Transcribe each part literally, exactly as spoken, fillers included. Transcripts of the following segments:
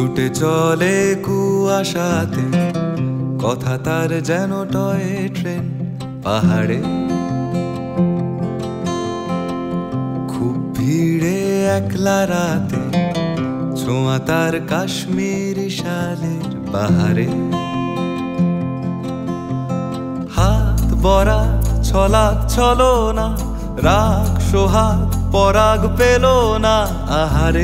ছুটে চলে কুয়াশাতে, কথা তার যেন টয় ট্রেন পাহাড়ে। খুব ভিড়ে একলা রাতে, ছোঁয়া তার কাশ্মীরি শালের বাহারে। হাত বরা ছলাক ছলো না, রাগ সোহাগ পরাগ পেল না আহারে।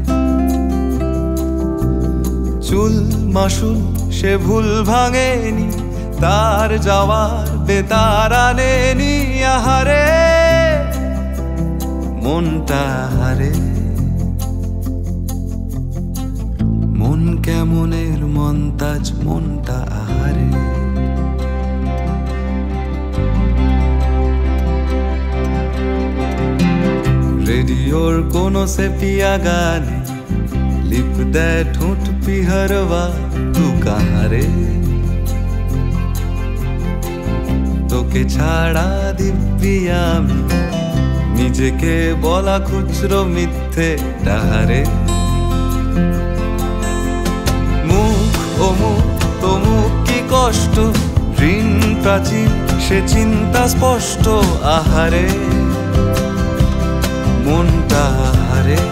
চুল মাসুল সে ভুল ভাঙেনি, তার যাওয়ার বেতার আনেনি আহারে। মনটা হারে, মন কেমনের মন্তাজ মনটা আহারে। রেডিওর কোনো সেপিয়া গানে লিপ দেয় ঠোঁট পিহরवा তু কাহারে। তোকে ছাড়া দিব্যি আমি, নিজেকে বলা খুচরো মিথ্যে ডাহারে। মুখ ও মুখ তো মুখ কি কষ্ট, ঋণ প্রাচীন সে চিন্তা স্পষ্ট আহারে। মনটা হারে,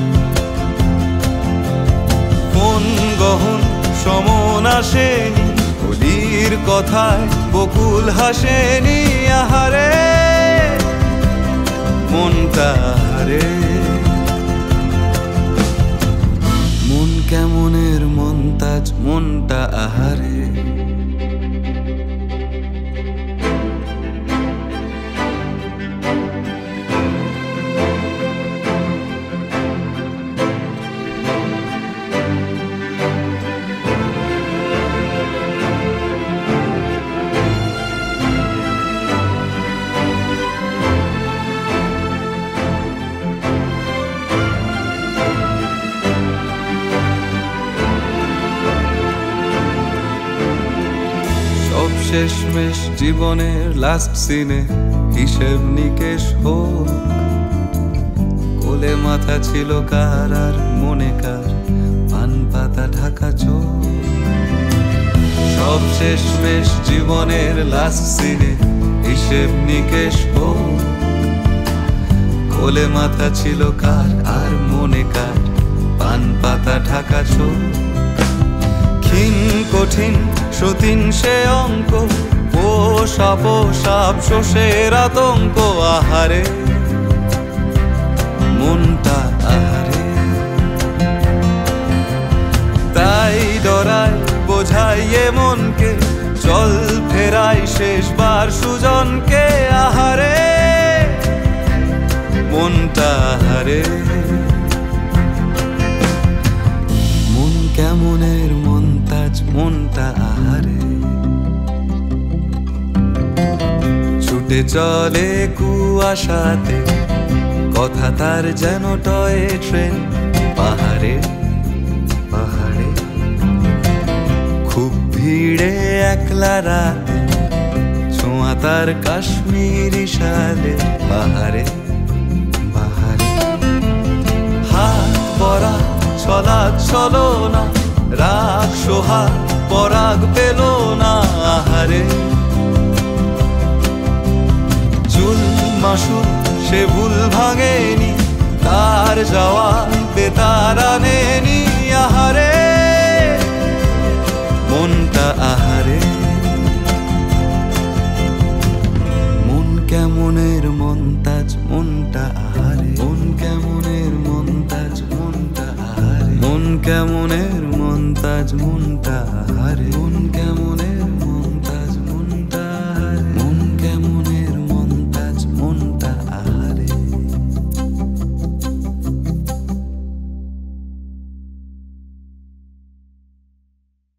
মন গহন সমন আসেনি, হোলির কথায় বকুল হাসেনি আহারে। মনটা হারে, মন কেমনের মন্তাজ মনটা আহারে। শেষমেশ জীবনের লাস্ট সিনে হিসেব নিকেশ হোক। কোলে মাথা ছিল কার আর মনে কার, পান পাতা ঢাকা চোখ। সব শেষমেশ জীবনের লাস্ট সিনে হিসেব নিকেশ হোক। কোলে মাথা ছিল কার আর মনে কার, পান পাতা ঢাকা চোখ। ক্ষীণ কঠিন সতীন সে অঙ্ক, পোষা পোষাপ শোষের আতঙ্ক আহারে। মনটা আহারে, তাই ডরাই বোঝাইয়ে মনকে, চল ফেরাই শেষবার সুজনকে আহারে। মনটা আহারে, মন কেমনের মন্তাজ মনটা আহারে। ছুটে চলে কুয়াশাতে, কথা তার যেন টয় ট্রেন পাহাড়ে পাহাড়ে। খুব ভিড়ে একলা রাতে, ছোঁয়া তার কাশ্মীরি শালের বাহারে বাহারে। হাত বরা ছলাক ছলো না, রাগ সোহাগ পরাগ পেল না আহারে। চুল মাসুল সে ভুল ভাঙেনি, তার যাওয়া বেতার আনেনি আহারে। মনটা আহারে, মন কেমনের মন্তাজ মনটা আহারে। মন কেমনের মন্তাজ মনটা আহারে। মন কেমনের মন্তাজ মনটা আহারে। মন কেমন